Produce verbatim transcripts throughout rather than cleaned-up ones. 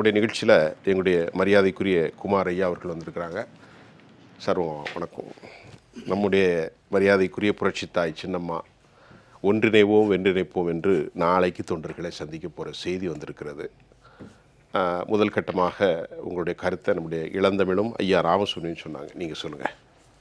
நம்முடைய நிகழ்ச்சியில் எங்களுடைய மரியாதைக்குரிய குமார் ஐயா அவர்கள் வந்திருக்கிறாங்க. சார் வணக்கம். நம்முடைய மரியாதைக்குரிய புரட்சித்தாய் சின்னம்மா ஒன்றிணைவோம் வென்றிணைப்போம் என்று நாளைக்கு தொண்டர்களை சந்திக்க போகிற செய்தி வந்திருக்கிறது. முதல் கட்டமாக உங்களுடைய கருத்தை நம்முடைய இளந்தமிழும் ஐயா ராமசுப்ரமணியன் சொன்னாங்க, நீங்கள் சொல்லுங்கள்.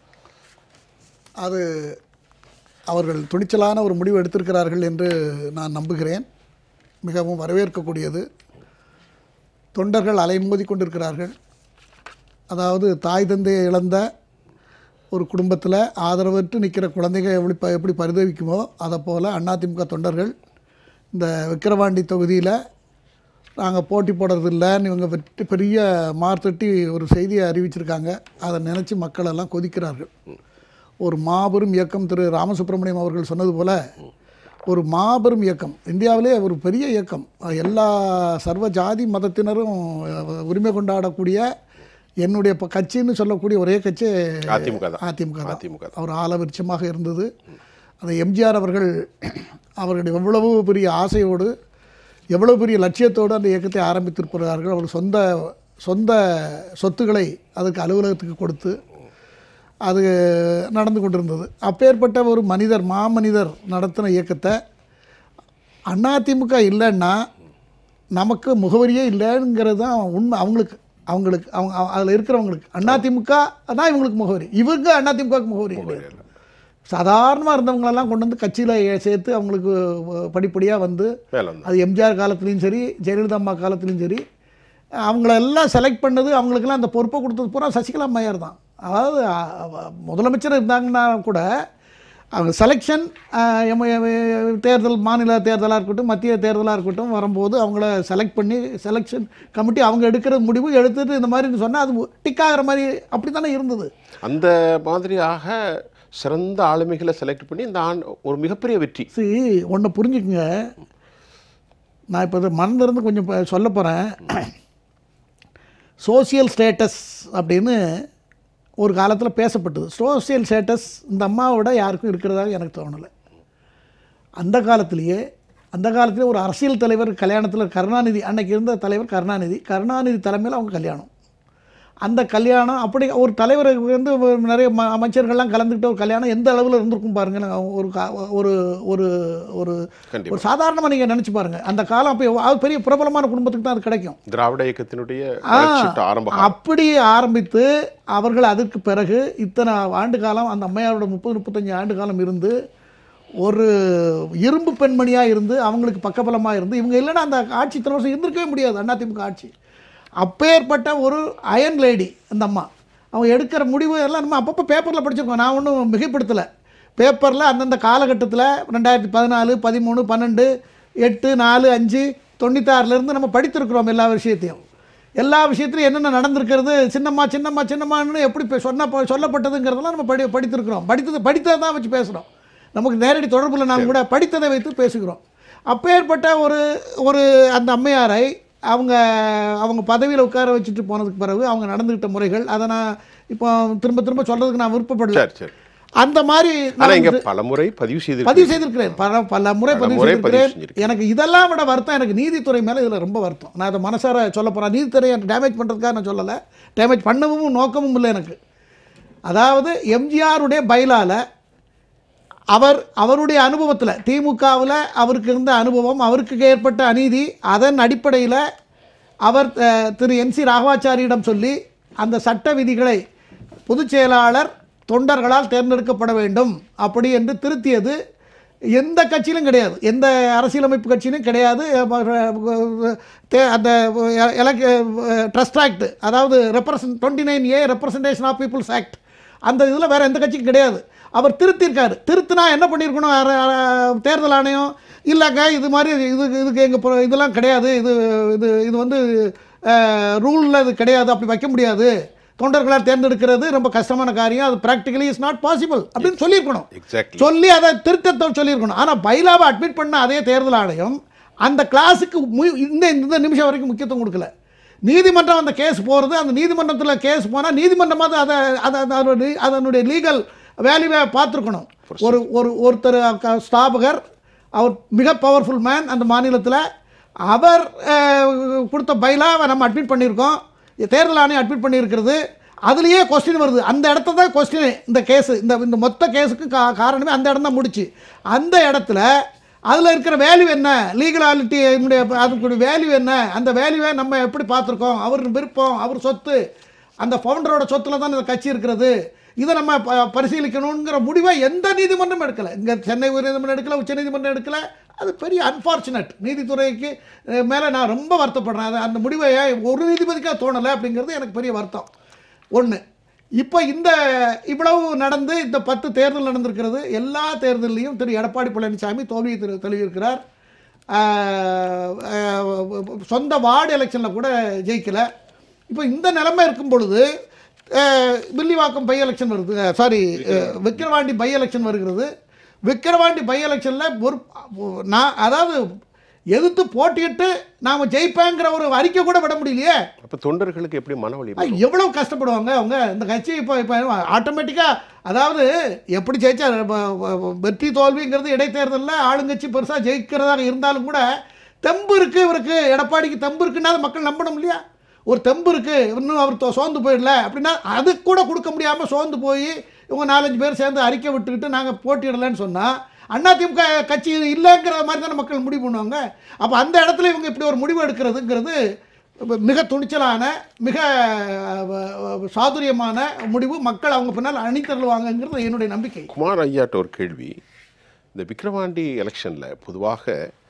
அது அவர்கள் துணிச்சலான ஒரு முடிவு எடுத்திருக்கிறார்கள் என்று நான் நம்புகிறேன். மிகவும் வரவேற்கக்கூடியது. தொண்டர்கள் அலைமோதி கொண்டிருக்கிறார்கள். அதாவது தாய் தந்தையை இழந்த ஒரு குடும்பத்தில் ஆதரவற்று நிற்கிற குழந்தைகள் எப்படி ப எப்படி பரிதவிக்குமோ அதை போல் அதிமுக தொண்டர்கள் இந்த விக்கிரவாண்டி தொகுதியில் நாங்கள் போட்டி போடுறதில்லைன்னு இவங்க வெற்றி பெரிய மார்த்தட்டி ஒரு செய்தியை அறிவிச்சிருக்காங்க. அதை நினச்சி மக்கள் எல்லாம் கொதிக்கிறார்கள். ஒரு மாபெரும் இயக்கம் திரு ராமசுப்ரமணியம் அவர்கள் சொன்னது போல் ஒரு மாபெரும் இயக்கம், இந்தியாவிலே ஒரு பெரிய இயக்கம், எல்லா சர்வ ஜாதி மதத்தினரும் உரிமை கொண்டாடக்கூடிய என்னுடைய கட்சின்னு சொல்லக்கூடிய ஒரே கட்சி அதிமுக அதிமுக அதிமுக அவர் ஆலவிருட்சமாக இருந்தது. அந்த எம்ஜிஆர் அவர்கள் அவர்களுடைய எவ்வளவு பெரிய ஆசையோடு எவ்வளோ பெரிய லட்சியத்தோடு அந்த இயக்கத்தை ஆரம்பித்திருக்கிறார்கள். அவர் சொந்த சொந்த சொத்துக்களை அதுக்கு அலுவலகத்துக்கு கொடுத்து அது நடந்து கொண்டிருந்தது. அப்பேற்பட்ட ஒரு மனிதர் மாமனிதர் நடத்தின இயக்கத்தை அதிமுக இல்லைன்னா நமக்கு முகவரியே இல்லைங்கிறது தான் உண்மை. அவங்களுக்கு அவங்களுக்கு அவங்க அதில் இருக்கிறவங்களுக்கு அதிமுக தான் இவங்களுக்கு முகவரி, இவங்க அதிமுகவுக்கு முகவரி கிடையாது. சாதாரணமாக இருந்தவங்களெல்லாம் கொண்டு வந்து கட்சியில் சேர்த்து அவங்களுக்கு படிப்படியாக வந்து அது எம்ஜிஆர் காலத்துலேயும் சரி ஜெயலலிதா அம்மா காலத்துலேயும் சரி அவங்களெல்லாம் செலக்ட் பண்ணது, அவங்களுக்கெல்லாம் அந்த பொறுப்பை கொடுத்தது பூரா சசிகலா அம்மையார் தான். அதாவது முதலமைச்சர் இருந்தாங்கன்னா கூட அவங்க செலெக்ஷன் தேர்தல் மாநில தேர்தலாக இருக்கட்டும் மத்திய தேர்தலாக இருக்கட்டும் வரும்போது அவங்கள செலக்ட் பண்ணி செலெக்ஷன் கமிட்டி அவங்க எடுக்கிற முடிவு எடுத்துட்டு இந்த மாதிரி சொன்னால் அது டிக் ஆகிற மாதிரி அப்படி தானே இருந்தது. அந்த மாதிரியாக சிறந்த ஆளுமைகளை செலக்ட் பண்ணி இந்த ஆண் ஒரு மிகப்பெரிய வெற்றி. சரி, ஒன்று புரிஞ்சுக்குங்க, நான் இப்போ இதை மறந்துருந்து கொஞ்சம் சொல்ல போகிறேன். சோசியல் ஸ்டேட்டஸ் அப்படின்னு ஒரு காலத்தில் பேசப்பட்டது. சோசியல் ஸ்டேட்டஸ் இந்த அம்மாவோட யாருக்கும் இருக்கிறதாக எனக்கு தோணலை. அந்த காலத்திலேயே அந்த காலத்திலே ஒரு அரசியல் தலைவர் கல்யாணத்தில் கருணாநிதி அன்னைக்கு இருந்த தலைவர் கருணாநிதி கருணாநிதி தலைமையில் அவங்க கல்யாணம். அந்த கல்யாணம் அப்படி ஒரு தலைவருக்கு வந்து நிறைய ம அமைச்சர்கள்லாம் கலந்துக்கிட்ட ஒரு கல்யாணம் எந்த அளவில் இருந்திருக்கும் பாருங்கள். ஒரு ஒரு ஒரு ஒரு ஒரு சாதாரணமாக நீங்கள் நினச்சி பாருங்கள். அந்த காலம் அப்போ அது பெரிய பிரபலமான குடும்பத்துக்கு தான் அது கிடைக்கும். திராவிட இயக்கத்தினுடைய அப்படி ஆரம்பித்து அவர்கள் அதற்கு பிறகு இத்தனை ஆண்டு காலம் அந்த அம்மையாரோட முப்பது முப்பத்தஞ்சு ஆண்டு காலம் இருந்து ஒரு இரும்பு பெண்மணியாக இருந்து அவங்களுக்கு பக்கபலமாக இருந்து இவங்க இல்லைன்னா அந்த ஆட்சி இத்தனை வருஷம் இருந்திருக்கவே முடியாது அதிமுக ஆட்சி. அப்பேற்பட்ட ஒரு அயன் லேடி அந்த அம்மா. அவங்க எடுக்கிற முடிவு எல்லாம் நம்ம அப்பப்போ பேப்பரில் படிச்சிருக்கோம். நான் ஒன்றும் மிகைப்படுத்தலை. பேப்பரில் அந்தந்த காலகட்டத்தில் ரெண்டாயிரத்தி பதினாலு பதிமூணு பன்னெண்டு எட்டு நாலு அஞ்சு தொண்ணூத்தாறுலேருந்து நம்ம படித்திருக்கிறோம். எல்லா விஷயத்தையும் எல்லா விஷயத்துலையும் என்னென்ன நடந்திருக்கிறது, சின்னம்மா சின்னம்மா சின்னம்மான்னு எப்படி சொன்ன சொல்லப்பட்டதுங்கிறதெல்லாம் நம்ம படி படித்திருக்கிறோம். படித்தது படித்ததை தான் வச்சு பேசுகிறோம். நமக்கு நேரடி தொடர்பில் நாங்கள் கூட படித்ததை வைத்து பேசுகிறோம். அப்பேற்பட்ட ஒரு ஒரு அந்த அம்மையாரை அவங்க அவங்க பதவியில் உட்கார வச்சுட்டு போனதுக்கு பிறகு அவங்க நடந்துக்கிட்ட முறைகள் அதை நான் இப்போ திரும்ப திரும்ப சொல்கிறதுக்கு நான் விருப்பப்படல. அந்த மாதிரி பலமுறை பதிவு செய்து பதிவு செய்திருக்கிறேன் பல பல முறை பதிவு செய்திருக்கிறேன். எனக்கு இதெல்லாம் விட வருத்தம், எனக்கு நீதித்துறை மேலே இதில் ரொம்ப வருத்தம். நான் அதை மனசார சொல்ல போகிறேன். நீதித்துறையை டேமேஜ் பண்ணுறதுக்காக நான் சொல்லலை, டேமேஜ் பண்ணவும் நோக்கமும் இல்லை எனக்கு. அதாவது எம்ஜிஆருடைய பைலால அவர் அவருடைய அனுபவத்தில் திமுகவில் அவருக்கு இருந்த அனுபவம், அவருக்கு ஏற்பட்ட அநீதி, அதன் அடிப்படையில் அவர் திரு என் சி ராகவாச்சாரியிடம் சொல்லி அந்த சட்ட விதிகளை பொதுச் செயலாளர் தொண்டர்களால் தேர்ந்தெடுக்கப்பட வேண்டும் அப்படி என்று திருத்தியது எந்த கட்சியிலும் கிடையாது, எந்த அரசியலமைப்பு கட்சியிலும் கிடையாது. அந்த ட்ரஸ்ட் ஆக்ட், அதாவது represent twenty nine A representation of people's act, அந்த இதில் வேறு எந்த கட்சிக்கும் கிடையாது. அவர் திருத்திருக்காரு. திருத்தினா என்ன பண்ணியிருக்கணும் தேர்தல் ஆணையம், இல்லைங்க இது மாதிரி இது இதுக்கு எங்கள் இதெல்லாம் கிடையாது, இது இது இது வந்து ரூலில் இது கிடையாது, அப்படி வைக்க முடியாது, தொண்டர்களால் தேர்ந்தெடுக்கிறது ரொம்ப கஷ்டமான காரியம், அது ப்ராக்டிகலி இஸ் நாட் பாசிபிள் அப்படின்னு சொல்லியிருக்கணும். சொல்லி அதை திருத்தத்தை சொல்லியிருக்கணும். ஆனால் பைலாவை அட்மிட் பண்ண அதே தேர்தல் ஆணையம் அந்த கிளாஸுக்கு இந்த இந்த நிமிஷம் வரைக்கும் முக்கியத்துவம் கொடுக்கல. நீதிமன்றம் அந்த கேஸ் போகிறது, அந்த நீதிமன்றத்தில் கேஸ் போனால் நீதிமன்றமாக அதை அதை அதனுடைய லீகல் வேல்யூவை பார்த்துருக்கணும். ஒரு ஒரு ஒருத்தர் ஸ்தாபகர், அவர் மிக பவர்ஃபுல் மேன் அந்த மாநிலத்தில், அவர் கொடுத்த பைலாக நம்ம அட்மிட் பண்ணியிருக்கோம், தேர்தல் ஆணையம் அட்மிட் பண்ணியிருக்கிறது. அதுலேயே கொஸ்டின் வருது. அந்த இடத்த தான் கொஸ்டின் இந்த கேஸு, இந்த இந்த மொத்த கேஸுக்கு கா காரணமே அந்த இடம் தான் முடிச்சு. அந்த இடத்துல அதில் இருக்கிற வேல்யூ என்ன, லீகலாலிட்டி என்னுடைய அதுக்குடைய வேல்யூ என்ன, அந்த வேல்யூவை நம்ம எப்படி பார்த்துருக்கோம், அவர் விருப்பம், அவர் சொத்து, அந்த ஃபவுண்டரோட சொத்தில் தான் இந்த கட்சி இருக்கிறது, இதை நம்ம ப பரிசீலிக்கணுங்கிற முடிவை எந்த நீதிமன்றம் எடுக்கலை. இங்கே சென்னை உயர்நீதிமன்றம் எடுக்கலை, உச்சநீதிமன்றம் எடுக்கலை. அது பெரிய அன்ஃபார்ச்சுனேட். நீதித்துறைக்கு மேலே நான் ரொம்ப வருத்தப்படுறேன். அது அந்த முடிவை ஒரு நீதிபதிக்காக தோணலை அப்படிங்கிறது எனக்கு பெரிய வருத்தம். ஒன்று, இப்போ இந்த இவ்வளவு நடந்து இந்த பத்து தேர்தல் நடந்திருக்கிறது. எல்லா தேர்தலையும் திரு எடப்பாடி பழனிசாமி தோல்வியை திரு தழுவியிருக்கிறார். சொந்த வார்டு எலெக்ஷனில் கூட ஜெயிக்கலை. இப்போ இந்த நிலைமை இருக்கும் பொழுது வில்லிவாக்கம் பை எலெக்ஷன் வருது, சாரி விக்கிரவாண்டி பை எலெக்ஷன் வருகிறது. விக்கிரவாண்டி பை எலெக்ஷனில் ஒரு நான் அதாவது எதிர்த்து போட்டியிட்டு நாம் ஜெயிப்பேங்கிற ஒரு அறிக்கை கூட விட முடியலையே. அப்போ தொண்டர்களுக்கு எப்படி மனவழி, எவ்வளோ கஷ்டப்படுவாங்க அவங்க. இந்த கட்சி இப்போ இப்போ ஆட்டோமேட்டிக்காக அதாவது எப்படி ஜெயிச்சா வெற்றி தோல்விங்கிறது இடைத்தேர்தலில் ஆளுங்கட்சி பெருசாக ஜெயிக்கிறதாக இருந்தாலும் கூட தெம்பு இருக்குது இவருக்கு, எடப்பாடிக்கு தெம்பு இருக்குன்னா மக்கள் நம்பணும் இல்லையா. ஒரு தெம்பு இருக்குது, இன்னும் அவர் சோர்ந்து போயிடல அப்படின்னா அது கூட கொடுக்க முடியாமல் சோர்ந்து போய் இவங்க நாலஞ்சு பேர் சேர்ந்து அறிக்கை விட்டுக்கிட்டு நாங்கள் போட்டியிடலைன்னு சொன்னால் அதிமுக கட்சி இல்லைங்கிற மாதிரி தானே மக்கள் முடிவு பண்ணுவாங்க. அப்போ அந்த இடத்துல இவங்க இப்படி ஒரு முடிவு எடுக்கிறதுங்கிறது மிக துணிச்சலான, மிக சாதுரியமான முடிவு. மக்கள் அவங்க பின்னால் அணித்தருவாங்கங்கிறது என்னுடைய நம்பிக்கை. குமார் ஐயாட்ட ஒரு கேள்வி. இந்த விக்கிரவாண்டி எலெக்ஷனில் பொதுவாக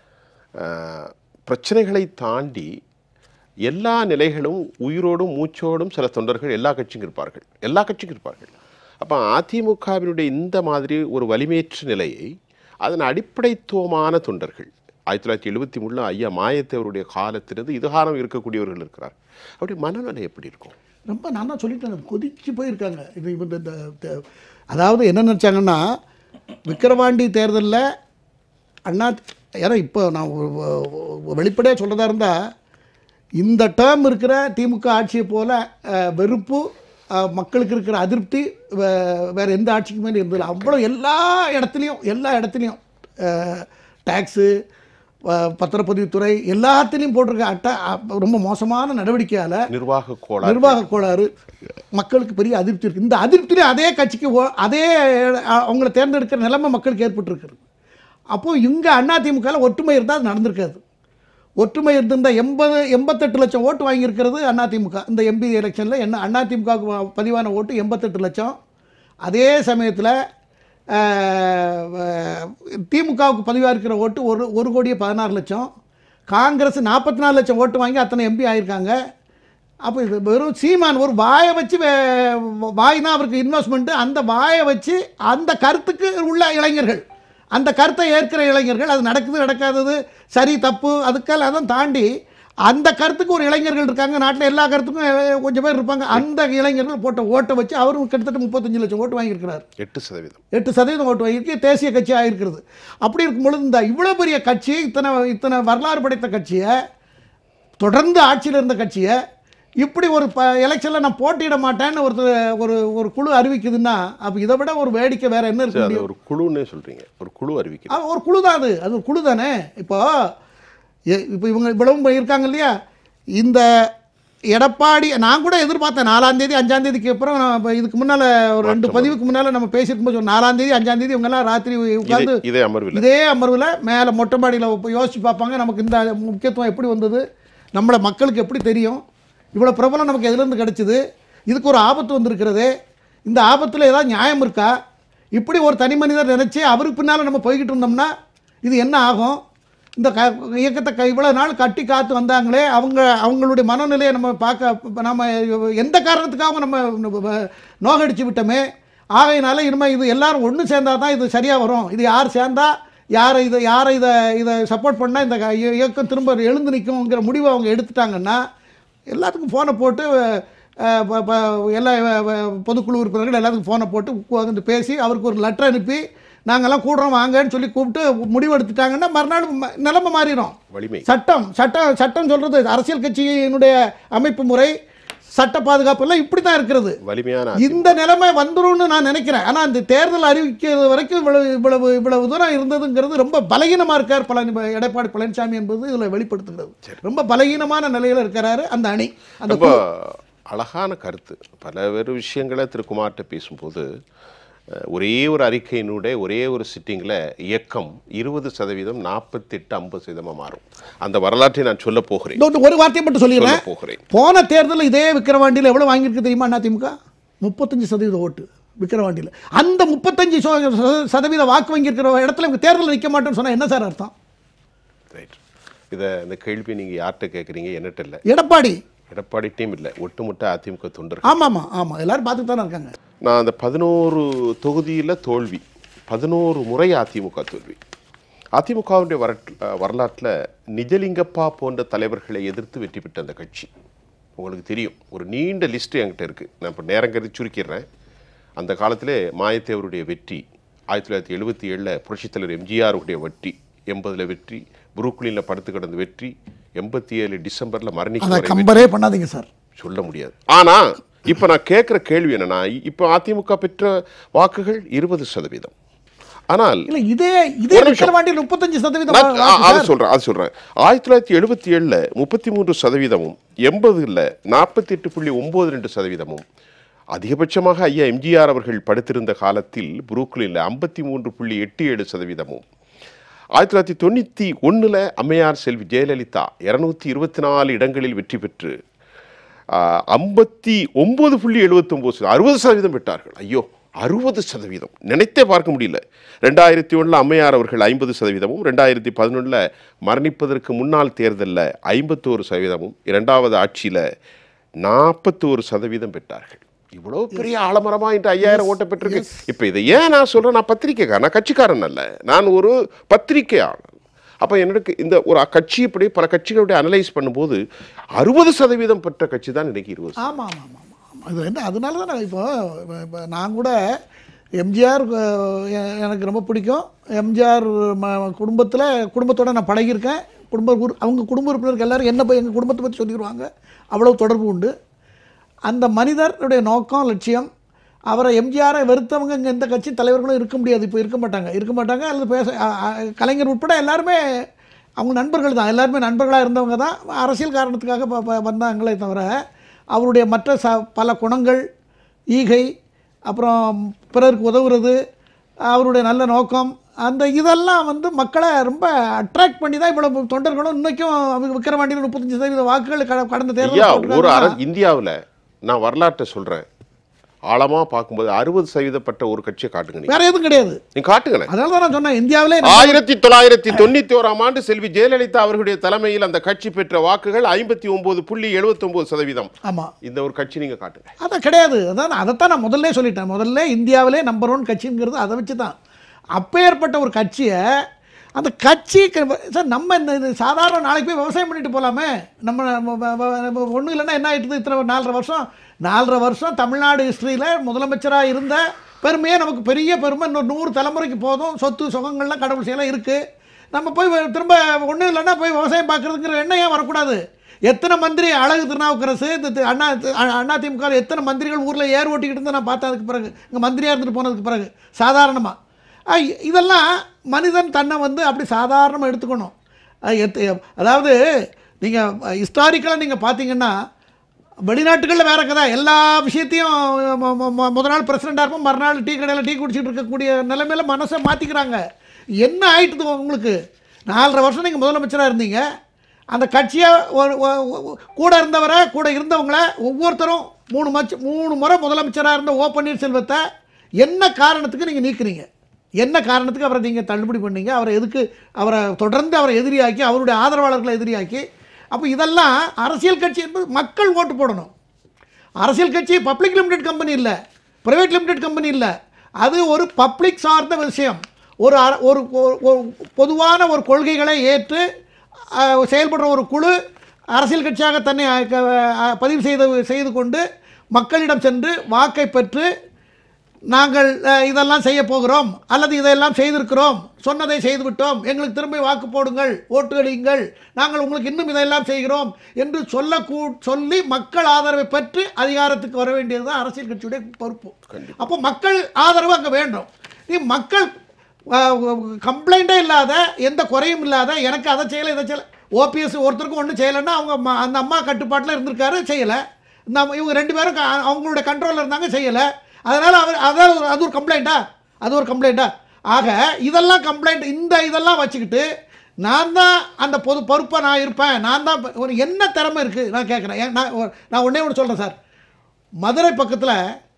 பிரச்சனைகளை தாண்டி எல்லா நிலைகளும் உயிரோடும் மூச்சோடும் சில தொண்டர்கள் எல்லா கட்சிக்கும் இருப்பார்கள், எல்லா கட்சிக்கும் இருப்பார்கள். அப்போ அதிமுகவினுடைய இந்த மாதிரி ஒரு வலிமையற்ற நிலையை அதன் அடிப்படைத்துவமான தொண்டர்கள் ஆயிரத்தி தொள்ளாயிரத்தி எழுபத்தி மூணில் ஐயா மாயத்தேவருடைய காலத்திலிருந்து இதுகாரம் இருக்கக்கூடியவர்கள் இருக்கிறார். அப்படி மனநிலை எப்படி இருக்கும்? ரொம்ப நான் சொல்லிட்டேன், கொதிச்சு போயிருக்காங்க. இது இந்த அதாவது என்ன நினச்சாங்கன்னா விக்கிரவாண்டி தேர்தலில் அண்ணா, ஏன்னா இப்போ நான் வெளிப்படையாக சொல்கிறதா இருந்தால் இந்த டேர்ம் இருக்கிற திமுக ஆட்சியை போல் வெறுப்பு, மக்களுக்கு இருக்கிற அதிருப்தி வேறு எந்த ஆட்சிக்கு மேலே இருந்ததில்லை. அவ்வளோ எல்லா இடத்துலையும் எல்லா இடத்துலையும் டேக்ஸு, பத்திரப்பதிவுத்துறை எல்லாத்துலேயும் போட்டிருக்க அட்டை ரொம்ப மோசமான நடவடிக்கையால் நிர்வாக கோளாறு நிர்வாக கோளாறு மக்களுக்கு பெரிய அதிருப்தி இருக்குது. இந்த அதிருப்தியிலே அதே கட்சிக்கு அதே அவங்கள தேர்ந்தெடுக்கிற நிலைமை மக்களுக்கு ஏற்பட்டுருக்குது. அப்போது இங்கே அதிமுகவில் ஒற்றுமை இருந்தால் அது நடந்திருக்காது. ஒற்றுமை இருந்திருந்தால் எண்பது எண்பத்தெட்டு லட்சம் ஓட்டு வாங்கியிருக்கிறது அதிமுக. இந்த எம்பி எலெக்ஷனில் என்ன அதிமுகவுக்கு பதிவான ஓட்டு எண்பத்தெட்டு லட்சம். அதே சமயத்தில் திமுகவுக்கு பதிவாக இருக்கிற ஓட்டு ஒரு ஒரு கோடியே பதினாறு லட்சம். காங்கிரஸ் நாற்பத்தி நாலு லட்சம் ஓட்டு வாங்கி அத்தனை எம்பி ஆகியிருக்காங்க. அப்போ இது வெறும் சீமான் ஒரு வாயை வச்சு, வாய் தான் அவருக்கு இன்வெஸ்ட்மெண்ட்டு, அந்த வாயை வச்சு அந்த கருத்துக்கு உள்ள இளைஞர்கள், அந்த கருத்தை ஏற்கிற இளைஞர்கள், அது நடக்குது நடக்காதது சரி தப்பு அதுக்கெல்லாம் அதான் தாண்டி அந்த கருத்துக்கு ஒரு இளைஞர்கள் இருக்காங்க. நாட்டில் எல்லா கருத்துக்கும் கொஞ்சம் பேர் இருப்பாங்க. அந்த இளைஞர்கள் போட்ட ஓட்டை வச்சு அவரும் கிட்டத்தட்ட முப்பத்தஞ்சு லட்சம் ஓட்டு வாங்கியிருக்கிறார். எட்டு சதவீதம் எட்டு சதவீதம் ஓட்டு வாங்கியிருக்கு. தேசிய கட்சி ஆகிருக்கிறது. அப்படி இருக்கும்பொழுது இந்த இவ்வளோ பெரிய கட்சி, இத்தனை இத்தனை வரலாறு படைத்த கட்சியை, தொடர்ந்து ஆட்சியில் இருந்த கட்சியை இப்படி ஒரு ப எலெக்ஷனில் நான் போட்டியிட மாட்டேன்னு ஒரு ஒரு ஒரு குழு அறிவிக்குதுன்னா அப்போ இதை விட ஒரு வேடிக்கை வேறு என்ன இருக்குது? ஒரு குழுன்னு சொல்கிறீங்க, ஒரு குழு அறிவிக்க ஒரு குழு தான் அது அது ஒரு குழு தானே. இப்போ இப்போ இவங்க இவ்வளவும் இருக்காங்க இல்லையா, இந்த எடப்பாடி நான் கூட எதிர்பார்த்தேன் நாலாந்தேதி அஞ்சாந்தேதிக்கு அப்புறம் நான் இதுக்கு முன்னால் ஒரு ரெண்டு பதிவுக்கு முன்னால் நம்ம பேசியிருக்கும்போது நாலாந்தேதி அஞ்சாந்தேதி இவங்கெல்லாம் ராத்திரி உட்காந்து இதே அமர்வில் இதே அமர்வில் மேலே மொட்டை மாடியில் யோசிச்சு பார்ப்பாங்க நமக்கு இந்த முக்கியத்துவம் எப்படி வந்தது, நம்மளை மக்களுக்கு எப்படி தெரியும், இவ்வளோ பிரபலம் நமக்கு எதுலேருந்து கிடச்சிது, இதுக்கு ஒரு ஆபத்து வந்திருக்கிறது, இந்த ஆபத்தில் ஏதாவது நியாயம் இருக்கா, இப்படி ஒரு தனி மனிதர் நினச்சி அவருக்கு பின்னால் நம்ம போய்கிட்டு இருந்தோம்னா இது என்ன ஆகும்? இந்த க இயக்கத்தை க இவ்வளோ நாள் கட்டி காத்து வந்தாங்களே அவங்க அவங்களுடைய மனநிலையை நம்ம பார்க்க நம்ம எந்த காரணத்துக்காக நம்ம நோகடிச்சு விட்டோமே. ஆகையினால இனிமேல் இது எல்லோரும் ஒன்று சேர்ந்தால் தான் இது சரியாக வரும். இது யார் சேர்ந்தா யாரை இதை யாரை இதை இதை சப்போர்ட் பண்ணால் இந்த இயக்கம் திரும்ப எழுந்து நிற்குங்கிற முடிவை அவங்க எடுத்துட்டாங்கன்னா எல்லாத்துக்கும் ஃபோனை போட்டு எல்லா பொதுக்குழு உறுப்பினர்கள் எல்லாத்துக்கும் ஃபோனை போட்டு வந்து பேசி அவருக்கு ஒரு லெட்டர் அனுப்பி நாங்கள்லாம் கூடுறோம் வாங்கன்னு சொல்லி கூப்பிட்டு முடிவெடுத்துட்டாங்கன்னா மறுநாள் நிலைமை மாறிடும். சட்டம் சட்டம் சட்டம் சொல்கிறது அரசியல் கட்சியினுடைய அமைப்பு முறை சட்ட பாதுகாப்பு எல்லாம் இப்படி தான் இருக்கிறது. வலிமையான இந்த நிலைமை வந்துரும்னு நான் நினைக்கிறேன். ஆனால் அந்த தேர்தல் அறிவிக்கிறது வரைக்கும் இவ்வளவு இவ்வளவு இவ்வளவு தூரம் இருந்ததுங்கிறது ரொம்ப பலகீனமாக இருக்கார் பழனி எடப்பாடி பழனிசாமி என்பது இதில் வெளிப்படுத்துகிறது. ரொம்ப பலகீனமான நிலையில் இருக்கிறாரு அந்த அணி. அந்த ரொம்ப அழகான கருத்து. பல வேறு விஷயங்களை திரு குமார்கிட்ட பேசும்போது ஒரே ஒரு அறிக்கையினுடைய ஒரே ஒரு சிட்டிங்கில் இயக்கம் இருபது சதவீதம் நாற்பத்தெட்டு ஐம்பது சதவீதமாக மாறும். அந்த வரலாற்றை நான் சொல்ல போகிறேன். ஒரு வார்த்தையை மட்டும் சொல்லிடுறேன். போகிறேன் போன தேர்தலில் இதே விக்கிரவாண்டியில் எவ்வளோ வாங்கியிருக்கு தெரியுமா? அதிமுக முப்பத்தஞ்சு சதவீத ஓட்டு விக்கிரவாண்டியில். அந்த முப்பத்தஞ்சு சதவீத வாக்கு வாங்கியிருக்கிற இடத்துல இவங்க தேர்தலில் நிற்க மாட்டோம்னு சொன்னால் என்ன சார் அர்த்தம்? ரைட். இதை இந்த கேள்வி நீங்கள் யார்கிட்ட கேட்குறீங்க? என்னட்ட இல்லை, எடப்பாடி எடப்பாடி டீம் இல்லை, ஒட்டுமொத்த அதிமுக தொண்டர். ஆமாம் ஆமாம் ஆமாம் எல்லாரும் பார்த்துட்டு தானே இருக்காங்க. நான் அந்த பதினோரு தொகுதியில் தோல்வி, பதினோரு முறை அதிமுக தோல்வி. அதிமுகவுடைய வர வரலாற்றில் நிஜலிங்கப்பா போன்ற தலைவர்களை எதிர்த்து வெற்றி பெற்ற அந்த கட்சி உங்களுக்கு தெரியும். ஒரு நீண்ட லிஸ்ட்டு என்கிட்ட இருக்குது. நான் இப்போ நேரம் கருதி சுருக்கிடுறேன். அந்த காலத்திலே மாயத்தேவருடைய வெற்றி, ஆயிரத்தி தொள்ளாயிரத்தி எழுபத்தி ஏழில் புரட்சித்தலைவர் எம்ஜிஆருடைய வெற்றி, எண்பதில் வெற்றி, புரூக்லினில் படுத்து கிடந்த வெற்றி, எண்பத்தி ஏழு டிசம்பரில் மரணிக்க கம்பரே பண்ணாதீங்க சார், சொல்ல முடியாது. ஆனால் இப்போ நான் கேட்குற கேள்வி என்னன்னா, இப்போ அதிமுக பெற்ற வாக்குகள் இருபது சதவீதம். ஆனால் இதே இதே முப்பத்தஞ்சு சதவீதம் அது சொல்கிறேன் அது சொல்கிறேன் ஆயிரத்தி தொள்ளாயிரத்தி எழுபத்தி ஏழில் முப்பத்தி மூன்று சதவீதமும் எண்பதுல நாற்பத்தி எட்டு புள்ளி ஒம்பது ரெண்டு சதவீதமும் அதிகபட்சமாக ஐயா எம்ஜிஆர் அவர்கள் படுத்திருந்த காலத்தில் புரூக்லினில் ஐம்பத்தி மூன்று புள்ளி எட்டு ஏழு சதவீதமும் ஆயிரத்தி தொள்ளாயிரத்தி தொண்ணூற்றி ஒன்றில் அம்மையார் செல்வி ஜெயலலிதா இரநூத்தி இருபத்தி நாலு இடங்களில் வெற்றி பெற்று ஐம்பத்தி ஒம்பது புள்ளி எழுபத்தி ஒம்பது அறுபது சதவீதம் பெற்றார்கள். ஐயோ, அறுபது சதவீதம் நினைத்தே பார்க்க முடியல. ரெண்டாயிரத்தி ஒன்றில் அம்மையார் அவர்கள் ஐம்பது சதவீதமும், ரெண்டாயிரத்தி பதினொன்றில் மரணிப்பதற்கு முன்னாள் தேர்தலில் ஐம்பத்தோரு சதவீதமும், இரண்டாவது ஆட்சியில் நாற்பத்தோரு சதவீதம் பெற்றார்கள். இவ்வளோ பெரிய ஆலமரமாக இன்று ஐயாயிரம் ஓட்டை பெற்றிருக்கு. இப்போ இதை ஏன் நான் சொல்கிறேன்? நான் பத்திரிக்கைக்காரன், நான் கட்சிக்காரன் அல்ல, நான் ஒரு பத்திரிகையாளர். அப்போ எனக்கு இந்த ஒரு கட்சி இப்படி பல கட்சிகளுடைய அனலைஸ் பண்ணும்போது அறுபது சதவீதம் பெற்ற கட்சி தான் இன்னைக்கு இருபது. ஆமாம் ஆமாம் ஆமாம் ஆமாம் இது என்ன அதனால தான் நான் இப்போ இப்போ நான் கூட எம்ஜிஆர் எனக்கு ரொம்ப பிடிக்கும். எம்ஜிஆர் குடும்பத்தில் குடும்பத்தோடு நான் பழகியிருக்கேன். குடும்ப அவங்க குடும்ப உறுப்பினருக்கு எல்லோரும் என்ன எங்கள் குடும்பத்தை பற்றி சொல்லிடுவாங்க. அவ்வளோ தொடர்பு உண்டு. அந்த மனிதருடைய நோக்கம், லட்சியம், அவரை எம்ஜிஆரை வெறுத்தவங்க இங்கே எந்த கட்சி தலைவர்களும் இருக்க முடியாது. இப்போ இருக்க மாட்டாங்க இருக்க மாட்டாங்க அல்லது பேச கலைஞர் உட்பட எல்லாருமே அவங்க நண்பர்கள் தான். எல்லாருமே நண்பர்களாக இருந்தவங்க தான். அரசியல் காரணத்துக்காக வந்தாங்களே தவிர அவருடைய மற்ற ச பல குணங்கள், ஈகை, அப்புறம் பிறருக்கு உதவுறது, அவருடைய நல்ல நோக்கம், அந்த இதெல்லாம் வந்து மக்களை ரொம்ப அட்ராக்ட் பண்ணி தான் இவ்வளோ தொண்டர்களும் இன்றைக்கும் அவங்க விக்கிரவாண்டியில் முப்பத்தஞ்சு சதவீத வாக்குகள் கடந்த தேர்தல் ஒரு இந்தியாவில் நான் வரலாற்றை சொல்கிறேன். ஆழமாக பார்க்கும்போது அறுபது சதவீதப்பட்ட ஒரு கட்சியை காட்டுங்க. வேற எதுவும் கிடையாது, நீங்க காட்டுங்க. அதனால தான் நான் சொன்னேன் இந்தியாவிலே ஆயிரத்தி தொள்ளாயிரத்தி தொண்ணூற்றி ஓராம் ஆண்டு செல்வி ஜெயலலிதா அவர்களுடைய தலைமையில் அந்த கட்சி பெற்ற வாக்குகள் ஐம்பத்தி ஒன்பது புள்ளி எழுபத்தி ஒன்பது சதவீதம். ஆமாம், இந்த ஒரு கட்சி நீங்க காட்டுங்க. அதான் கிடையாது. அதான் அதைத்தான் நான் முதல்ல சொல்லிட்டேன். முதல்ல இந்தியாவிலே நம்பர் ஒன் கட்சிங்கிறது அதை வச்சு தான். அப்பேற்பட்ட ஒரு கட்சியை அந்த கட்சி சார் நம்ம இந்த சாதாரண நாளைக்கு போய் விவசாயம் பண்ணிட்டு போகலாமே. நம்ம ஒன்றும் இல்லைன்னா என்ன ஆகிட்டுது? இத்தனை நாலரை வருஷம் நாலரை வருஷம் தமிழ்நாடு ஹிஸ்ட்ரியில் முதலமைச்சராக இருந்த பெருமையே நமக்கு பெரிய பெருமை. இன்னொரு நூறு தலைமுறைக்கு போதும். சொத்து சுகங்கள்லாம் கடவுள் செயலாம் இருக்குது. நம்ம போய் திரும்ப ஒன்றும் இல்லைன்னா போய் விவசாயம் பார்க்குறதுங்கிற எண்ணம் ஏன் வரக்கூடாது? எத்தனை மந்திரி, அழகு திருநாவுக்கரசு, அண்ணா அண்ணா திமுக எத்தனை மந்திரிகள் ஊரில் ஏர் ஓட்டிக்கிட்டு இருந்தால் நான் பார்த்தேன். அதுக்கு பிறகு இங்கே மந்திரியாக இருந்துட்டு போனதுக்கு பிறகு சாதாரணமாக இதெல்லாம் மனிதன் தன்னை வந்து அப்படி சாதாரணமாக எடுத்துக்கணும். அதாவது நீங்கள் ஹிஸ்டாரிக்கலாக நீங்கள் பார்த்தீங்கன்னா வெளிநாட்டுகளில் வேற கதை. எல்லா விஷயத்தையும் முத நாள் பிரசிடெண்ட்டாக இருப்போம், மறுநாள் டீ கடையில் டீ குடிச்சிட்டு இருக்கக்கூடிய நிலைமையில் மனசை மாற்றிக்கிறாங்க. என்ன ஆயிட்டுது உங்களுக்கு? நாலரை வருஷம் நீங்கள் முதலமைச்சராக இருந்தீங்க. அந்த கட்சியை கூட இருந்தவரை கூட இருந்தவங்களை ஒவ்வொருத்தரும் மூணு மச்சு மூணு முறை முதலமைச்சராக இருந்த ஓ பன்னீர்செல்வத்தை என்ன காரணத்துக்கு நீங்கள் நீக்குறீங்க? என்ன காரணத்துக்கு அவரை நீங்கள் தள்ளுபடி பண்ணீங்க? அவரை எதுக்கு அவரை தொடர்ந்து அவரை எதிரியாக்கி, அவருடைய ஆதரவாளர்களை எதிரியாக்கி? அப்போ இதெல்லாம் அரசியல் கட்சி என்பது மக்கள் ஓட்டு போடணும். அரசியல் கட்சி பப்ளிக் லிமிடெட் கம்பெனி இல்லை, ப்ரைவேட் லிமிடெட் கம்பெனி இல்லை. அது ஒரு பப்ளிக் சார்ந்த விஷயம். ஒரு ஒரு பொதுவான ஒரு கொள்கைகளை ஏற்று செயல்படுற ஒரு குழு அரசியல் கட்சியாக தன்னை பதிவு செய்து செய்து கொண்டு மக்களிடம் சென்று வாக்கை பெற்று நாங்கள் இதெல்லாம் செய்ய போகிறோம் அல்லது இதையெல்லாம் செய்திருக்கிறோம், சொன்னதை செய்துவிட்டோம், எங்களுக்கு திரும்பி வாக்கு போடுங்கள், ஓட்டு அளியுங்கள், நாங்கள் உங்களுக்கு இன்னும் இதையெல்லாம் செய்கிறோம் என்று சொல்ல கூ சொல்லி மக்கள் ஆதரவை பெற்று அதிகாரத்துக்கு வர வேண்டியது தான் அரசியல் கட்சியுடைய பொறுப்பு. அப்போ மக்கள் ஆதரவு அங்கே வேண்டும். நீ மக்கள் கம்ப்ளைண்ட்டே இல்லாத, எந்த குறையும் இல்லாத, எனக்கு அதை செய்யலை இதை செய்யலை, ஓபிஎஸ் ஒருத்தருக்கும் ஒன்றும் செய்யலைன்னா அவங்க அந்த அம்மா கட்டுப்பாட்டில் இருந்திருக்காரு, செய்யலை. இந்த இவங்க ரெண்டு பேரும் அவங்களுடைய கண்ட்ரோலில் இருந்தாங்க, செய்யலை. அதனால் அவர் அதாவது அது ஒரு கம்ப்ளைண்ட்டா, அது ஒரு கம்ப்ளைண்ட்டா? ஆக இதெல்லாம் கம்ப்ளைண்ட், இந்த இதெல்லாம் வச்சுக்கிட்டு நான் தான் அந்த பொது பொறுப்பாக நான் இருப்பேன், நான் தான் ஒரு என்ன திறமை இருக்குது நான் கேட்குறேன். நான் நான் ஒன்றே ஒன்று சொல்கிறேன் சார். மதுரை பக்கத்தில்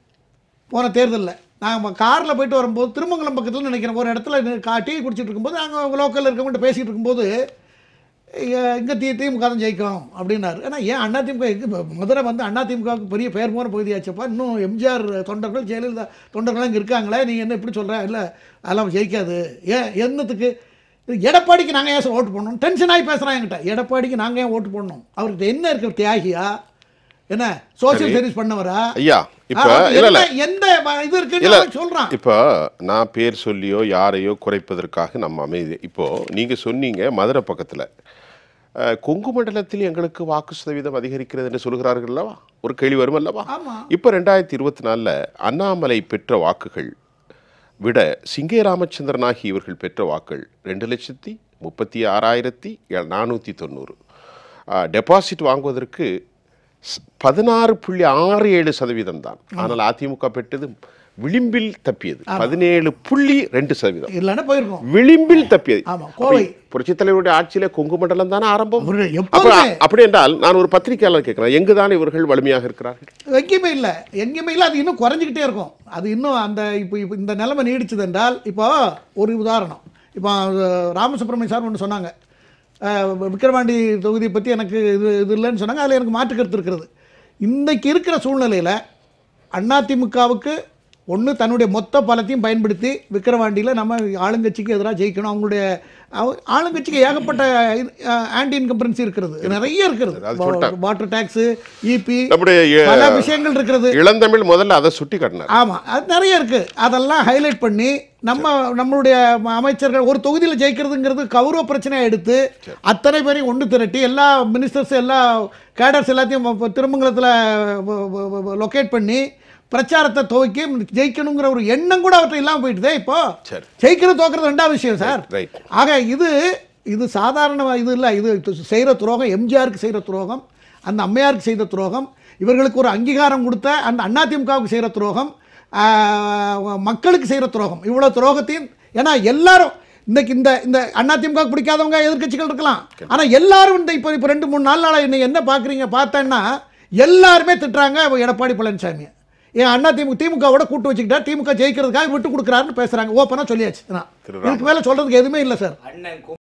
போன தேர்தலில் நாங்கள் காரில் போயிட்டு வரும்போது, திருமங்கலம் பக்கத்தில் நினைக்கிறேன், ஒரு இடத்துல கா டீ குடிச்சிட்டு இருக்கும்போது நாங்கள் லோக்கலில் இருக்கவங்கள்ட்ட பேசிகிட்டு இருக்கும்போது, இங்கே தி திமுக தான் ஜெயிக்கும் அப்படின்னாரு. ஏன்னா ஏன் அண்ணா திமுக மதுரை வந்து அண்ணா திமுகவுக்கு பெரிய பேர் போன பகுதியாச்சப்பா, இன்னும் எம்ஜிஆர் தொண்டர்கள் ஜெயலலிதா தொண்டர்கள்லாம் இங்கே இருக்காங்களே, நீங்கள் என்ன இப்படி சொல்கிற? இல்லை அதெல்லாம் ஜெயிக்காது. ஏன் என்னத்துக்கு? எடப்பாடிக்கு நாங்கள் ஏன் ஓட்டு போடணும்? டென்ஷன் ஆகி பேசுகிறான் என்கிட்ட. எடப்பாடிக்கு நாங்கள் ஏன் ஓட்டு போடணும்? அவருக்கு என்ன இருக்குது? தியாகியா? என்ன சோசியல் சர்வீஸ் பண்ணவரா? ஐயா இப்போ இல்ல எந்த இது இருக்குன்னு சொல்றான். இப்போ நான் பேர் சொல்லியோ யாரையோ குறைப்பதற்காக நம்ம அமைதி. இப்போ நீங்க சொன்னீங்க மதுரை பக்கத்துல கொங்கு மண்டலத்தில் எங்களுக்கு வாக்கு சதவீதம் அதிகரிக்கிறது என்று சொல்கிறார்கள் அல்லவா? ஒரு கேள்வி வரும் அல்லவா? இப்போ ரெண்டாயிரத்தி இருபத்தி நாலுல அண்ணாமலை பெற்ற வாக்குகள் விட சிங்கே ராமச்சந்திரன் ஆகிய இவர்கள் பெற்ற வாக்குகள் ரெண்டு லட்சத்தி முப்பத்தி ஆறாயிரத்தி நானூற்றி தொண்ணூறு. டெபாசிட் வாங்குவதற்கு பதினாறு புள்ளி ஆறு ஏழு சதவீதம் தான். ஆனால் அதிமுக பெற்றது விளிம்பில் தப்பியது பதினேழு புள்ளி ரெண்டு சதவீதம். இல்லைன்னா போயிருக்கோம், விளிம்பில் தப்பியது. புரட்சித் தலைவருடைய ஆட்சியில கொங்கு மண்டலம் தானே ஆரம்பம். அப்படி என்றால் நான் ஒரு பத்திரிகையாளர் கேட்கிறேன், எங்குதான் இவர்கள் வலிமையாக இருக்கிறார்கள்? எங்கேயுமே இல்லை, எங்கேயுமே இல்லை. அது இன்னும் குறைஞ்சிக்கிட்டே இருக்கும். அது இன்னும் அந்த இப்போ இப்போ இந்த நிலைமை நீடிச்சது என்றால், இப்போ ஒரு உதாரணம், இப்போ ராமசுப்ரமணிய சார் ஒன்று சொன்னாங்க, விக்கிரவாண்டி தொகுதியை பற்றி எனக்கு இது இது இல்லைன்னு சொன்னாங்க. அதில் எனக்கு மாற்று கருத்து இருக்கிறது. இன்றைக்கு இருக்கிற சூழ்நிலையில் அதிமுகவுக்கு ஒன்று தன்னுடைய மொத்த பலத்தையும் பயன்படுத்தி விக்கிரவாண்டியில் நம்ம ஆளுங்கட்சிக்கு எதிராக ஜெயிக்கணும். அவங்களுடைய ஆளுங்கட்சிக்கு ஏகப்பட்ட ஆன்டி இன்கம்பரன்சி இருக்கிறது, நிறைய இருக்கிறது. வாட்டர் டாக்ஸ், இபி, பல விஷயங்கள் இருக்கிறது. இளந்தமிழ் முதல்ல அதை சுட்டி காட்டினார். ஆமாம், அது நிறைய இருக்குது. அதெல்லாம் ஹைலைட் பண்ணி நம்ம நம்மளுடைய அமைச்சர்கள் ஒரு தொகுதியில் ஜெயிக்கிறதுங்கிறது கௌரவ பிரச்சனையாக எடுத்து அத்தனை பேரையும் ஒன்று திரட்டி எல்லா மினிஸ்டர்ஸ் எல்லா கேடர்ஸ் எல்லாத்தையும் திருமங்கலத்தில் லொக்கேட் பண்ணி பிரச்சாரத்தை துவக்கி ஜெயிக்கணுங்கிற ஒரு எண்ணம் கூட அவற்றை இல்லாமல் போயிட்டுதே. இப்போ ஜெயிக்கிறது தோக்கிறது ரெண்டாவது விஷயம் சார். ஆக இது இது சாதாரண இது இல்லை. இது செய்கிற துரோகம், எம்ஜிஆருக்கு செய்கிற துரோகம், அந்த அம்மையாருக்கு செய்த துரோகம், இவர்களுக்கு ஒரு அங்கீகாரம் கொடுத்த அந்த அதிமுகவுக்கு செய்கிற துரோகம், மக்களுக்கு செய்கிற துரோகம். இவ்வளோ துரோகத்தையும், ஏன்னா எல்லாரும் இன்னைக்கு இந்த இந்த அதிமுக பிடிக்காதவங்க எதிர்கட்சிகள் இருக்கலாம், ஆனால் எல்லாரும் இந்த இப்போ இப்போ ரெண்டு மூணு நாள் நாளாக இன்னைக்கு என்ன பார்க்குறீங்க பார்த்தேன்னா எல்லாருமே திட்டுறாங்க எடப்பாடி பழனிசாமி. ஏன் அண்ணா திமுக திமுகவோட கூட்டு வச்சுக்கிட்டா திமுக ஜெயிக்கிறதுக்காக விட்டு கொடுக்குறாருன்னு பேசுகிறாங்க. ஓப்பனாக சொல்லியாச்சு. இதுக்கு மேலே சொல்கிறதுக்கு எதுவுமே இல்லை சார்.